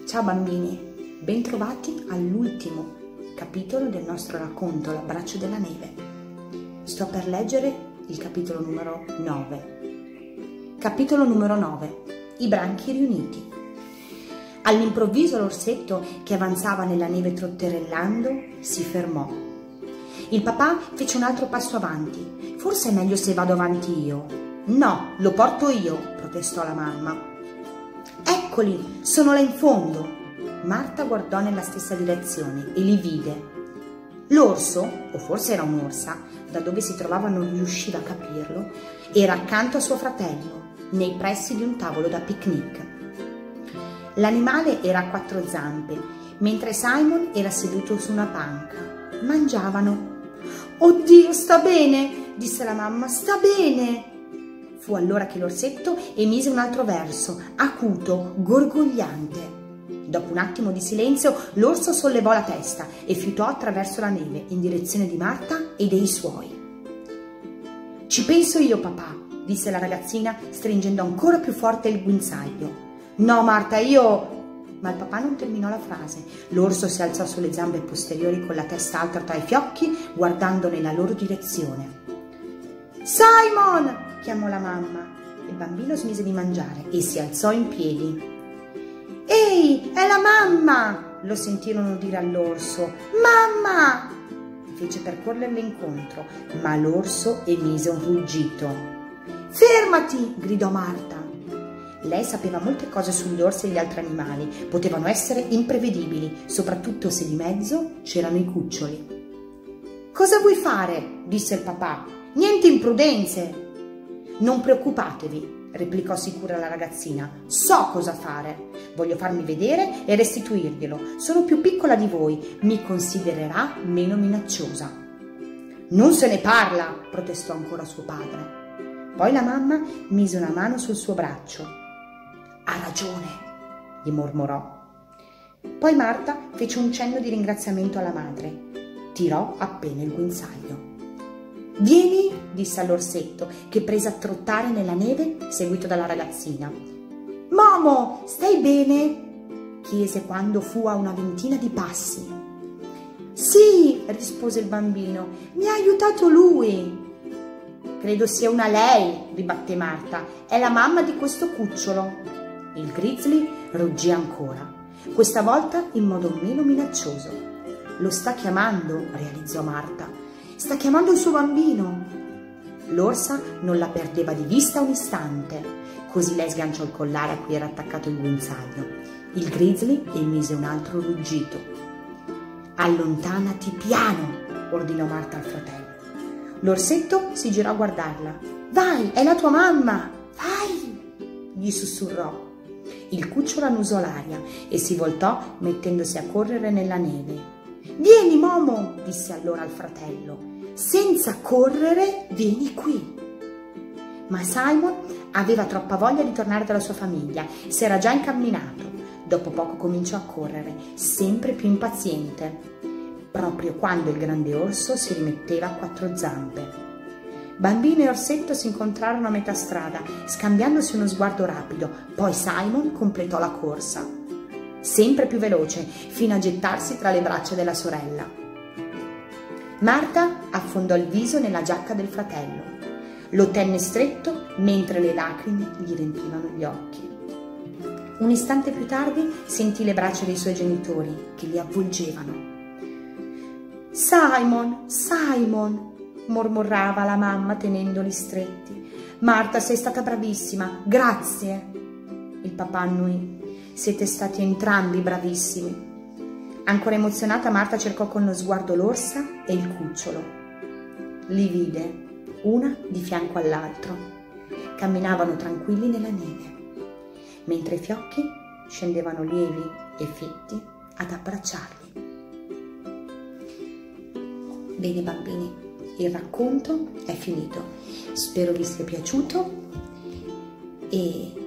Ciao bambini, bentrovati all'ultimo capitolo del nostro racconto L'abbraccio della neve. Sto per leggere il capitolo numero 9. Capitolo numero 9. I branchi riuniti. All'improvviso l'orsetto, che avanzava nella neve trotterellando, si fermò. Il papà fece un altro passo avanti. Forse è meglio se vado avanti io. No, lo porto io, protestò la mamma. Eccoli, sono là in fondo. Marta guardò nella stessa direzione e li vide. L'orso, o forse era un'orsa, da dove si trovava non riusciva a capirlo, era accanto a suo fratello, nei pressi di un tavolo da picnic. L'animale era a quattro zampe, mentre Simon era seduto su una panca. Mangiavano. «Oddio, sta bene!» disse la mamma, «sta bene!» Fu allora che l'orsetto emise un altro verso, acuto, gorgogliante. Dopo un attimo di silenzio, l'orso sollevò la testa e fiutò attraverso la neve in direzione di Marta e dei suoi. «Ci penso io, papà», disse la ragazzina, stringendo ancora più forte il guinzaglio. «No, Marta, io...» Ma il papà non terminò la frase. L'orso si alzò sulle zampe posteriori con la testa alta tra i fiocchi, guardando nella loro direzione. «Simon!» chiamò la mamma. Il bambino smise di mangiare e si alzò in piedi. «Ehi, è la mamma!» lo sentirono dire all'orso. «Mamma!» fece per correrle incontro, ma l'orso emise un ruggito. «Fermati!» gridò Marta. Lei sapeva molte cose sugli orsi e gli altri animali. Potevano essere imprevedibili, soprattutto se di mezzo c'erano i cuccioli. «Cosa vuoi fare?» disse il papà. «Niente imprudenze!» «Non preoccupatevi», replicò sicura la ragazzina. «So cosa fare. Voglio farmi vedere e restituirglielo. Sono più piccola di voi. Mi considererà meno minacciosa». «Non se ne parla», protestò ancora suo padre. Poi la mamma mise una mano sul suo braccio. «Ha ragione», gli mormorò. Poi Marta fece un cenno di ringraziamento alla madre. Tirò appena il guinzaglio. «Vieni», disse all'orsetto, che prese a trottare nella neve, seguito dalla ragazzina. «Momo, stai bene?» chiese quando fu a una ventina di passi. «Sì», rispose il bambino, «mi ha aiutato lui». «Credo sia una lei», ribatté Marta, «è la mamma di questo cucciolo». Il grizzly ruggì ancora, questa volta in modo meno minaccioso. «Lo sta chiamando», realizzò Marta. «Sta chiamando il suo bambino». L'orsa non la perdeva di vista un istante, così lei sganciò il collare a cui era attaccato il guinzaglio. Il grizzly emise un altro ruggito. «Allontanati piano», ordinò Marta al fratello. L'orsetto si girò a guardarla. «Vai, è la tua mamma! Vai!» gli sussurrò. Il cucciolo annusò l'aria e si voltò mettendosi a correre nella neve. «Vieni, Momo!» disse allora al fratello. «Senza correre, vieni qui!» Ma Simon aveva troppa voglia di tornare dalla sua famiglia, si era già incamminato. Dopo poco cominciò a correre, sempre più impaziente, proprio quando il grande orso si rimetteva a quattro zampe. Bambino e orsetto si incontrarono a metà strada, scambiandosi uno sguardo rapido. Poi Simon completò la corsa, sempre più veloce, fino a gettarsi tra le braccia della sorella. Marta affondò il viso nella giacca del fratello. Lo tenne stretto mentre le lacrime gli riempivano gli occhi. Un istante più tardi sentì le braccia dei suoi genitori che li avvolgevano. «Simon, Simon!» mormorava la mamma tenendoli stretti. «Marta, sei stata bravissima, grazie!» Il papà annuì. «Siete stati entrambi bravissimi!» Ancora emozionata, Marta cercò con lo sguardo l'orsa e il cucciolo. Li vide, una di fianco all'altro. Camminavano tranquilli nella neve, mentre i fiocchi scendevano lievi e fitti ad abbracciarli. Bene bambini, il racconto è finito. Spero vi sia piaciuto e